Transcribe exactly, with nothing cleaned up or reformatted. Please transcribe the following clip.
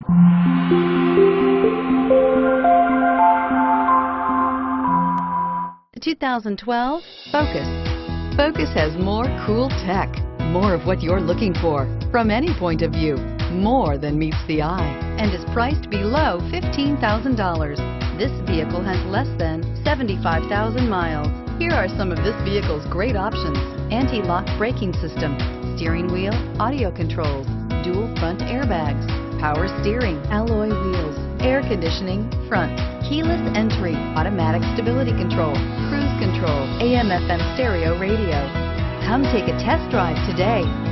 The two thousand twelve Focus. Focus has more cool tech, more of what you're looking for from any point of view, more than meets the eye, and is priced below fifteen thousand dollars. This vehicle has less than seventy-five thousand miles. Here are some of this vehicle's great options: anti-lock braking system, steering wheel audio controls, dual front airbags, power steering, alloy wheels, air conditioning, front, keyless entry, automatic stability control, cruise control, A M F M stereo radio. Come take a test drive today.